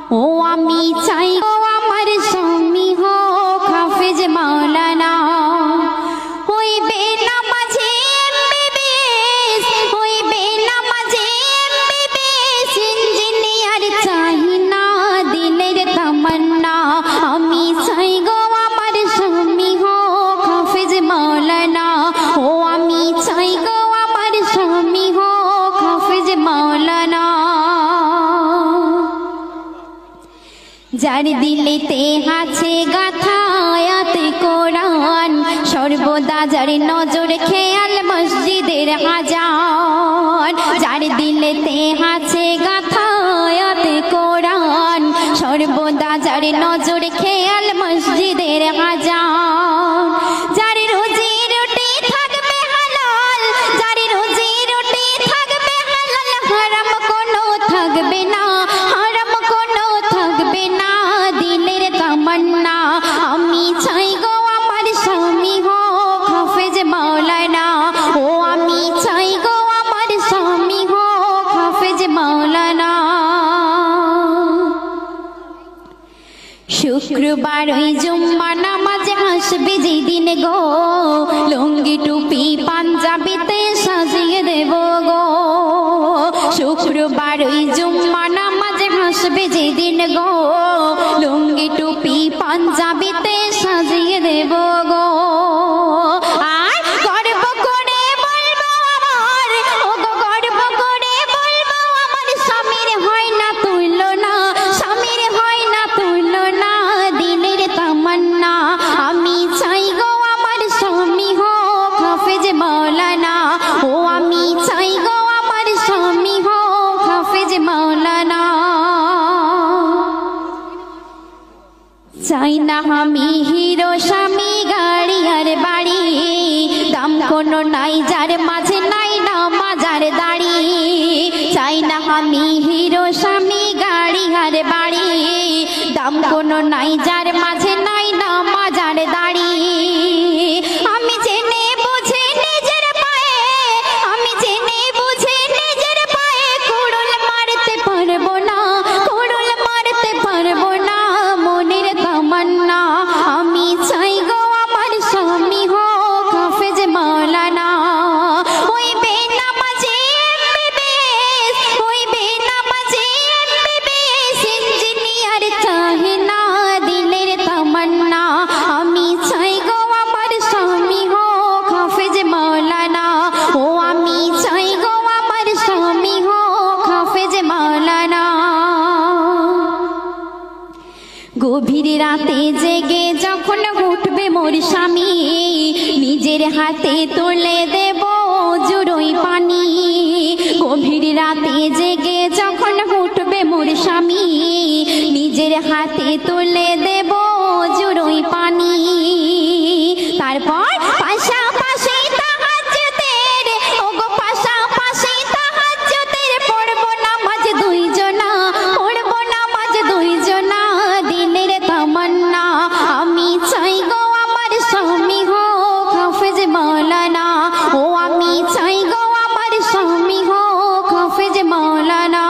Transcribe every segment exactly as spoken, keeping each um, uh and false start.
ও আমি চাই গো আমার স্বামী হোক হাফেজ মাওলানা হইবে নামাজে এমবিবিএস হইবে নামাজে এমবিবিএস ইঞ্জিনিয়ার চাই না দিলের তামান্না আমি চাই গো আমার স্বামী হোক হাফেজ মাওলানা ও আমি চাই গো আমার স্বামী হোক হাফেজ মাওলানা যার দিলেতে আছে গাথা আয়াতে কোরআন সর্বদা যার নজর খেয়াল মসজিদের আজান যার দিলেতে আছে গাথা আয়াতে কোরআন সর্বদা যার নজর খেয়াল মসজিদের আজান যার রুজি রুটি থাকবে হালাল যার রুজি রুটি থাকবে হালাল হারাম কোনো থাকবে না হারাম কোনো থাকবে না দিলের তামান্না আমি চাই গো আমার স্বামী হোক হাফেজ মাওলানা ও আমি চাই গো আমার স্বামী হোক হাফেজ মাওলানা শুক্রবার ওই জুম্মা নামাজে আসবে যেদিন গো লুঙ্গি টুপি পাঞ্জাবিতে সাজিয়ে দেব গো শুক্রবার ওই জুম্মা নামাজে আসবে যেদিন গো লুঙ্গি টুপি পাঞ্জাবিতে সাজিয়ে দেব গো আর গর্ব করে বলবো আমার ও গো গর্ব করে বলবো আমার স্বামীর হয় না তুলনা স্বামীর হয় না তুলনা দিলের তামান্না আমি চাই গো আমার স্বামী হোক হাফেজ মাওলানা ও আমি চাই গো আমার স্বামী হোক হাফেজ মাওলানা চাই না আমি হিরো স্বামী গাড়ি আর বাড়ি দাম কোনো নাই যার মাঝে নাই না মাজার দাড়ি চাই না আমি হিরো স্বামী গাড়ি আর বাড়ি দাম কোনো নাই যার মাঝে নাই না মাজার দাড়ি আমি জেনে বুঝে নিজের পায়ে আমি জেনে বুঝে নিজের পায়ে কুড়ুল মারতে পারবো না কুড়ুল মারতে পারবো না মনের তামান্না আমি চাই গো আমার স্বামী হোক হাফেজ মাওলানা হইবে নামাজে এমবিবিএস হইবে নামাজে এমবিবিএস ইঞ্জিনিয়ার চাই না দিলের তামান্না আমি চাই গো আমার স্বামী হোক হাফেজ মাওলানা ও আমি চাই গো আমার স্বামী হোক হাফেজ মাওলানা গভীর রাতে জেগে যখন উঠবে মোর স্বামী নিজের হাতে তুলে দেব জুড়োই পানি গভীর রাতে জেগে যখন উঠবে মোর স্বামী নিজের হাতে তুলে দেব জুড়োই পানি তারপর পাশাপাশি তাহাজ্জুদের ওগো পাশাপাশি তাহাজ্জুদের পড়ব নামাজ দুইজনা পড়ব নামাজ দুইজনা দিলের তামান্না আমি চাই গো আমার স্বামী হোক হাফেজ মাওলানা ও আমি চাই গো আমার স্বামী হোক হাফেজ মাওলানা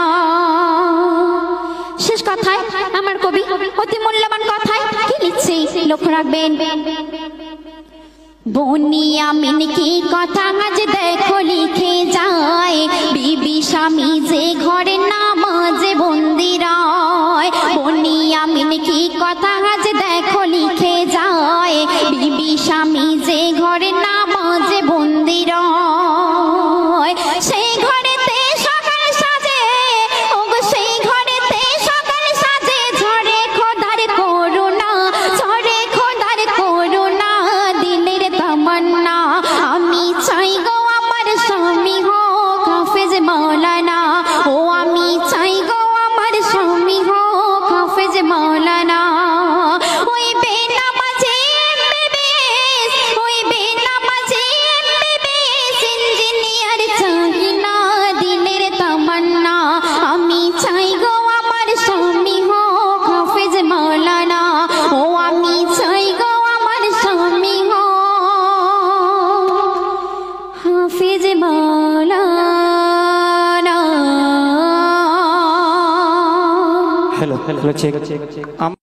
শেষ কথায় আমার কবি অতি মূল্যবান কথায় কি লিখছে লক্ষ্য রাখবেন বনিয়ামিন কি কথা আজ দেখো লিখে যায় বিবি স্বামী যে ঘরে নামাজে বন্দি রয় বনিয়ামিন কি কথা আজ দেখো লিখে যায় বিবি স্বামী যে ঘরে নামাজে বন্দি রয় সেই ঘরেতে সকাল সাজে ওগো সেই ঘরেতে সকাল সাজে ঝরে খোদার করুণা ঝরে খোদার করুণা দিলের তামান্না আমি চাই গো আমার স্বামী হোক হাফেজ মাওলানা ও আমি চাই গো আমার স্বামী हेलो हेलो चेक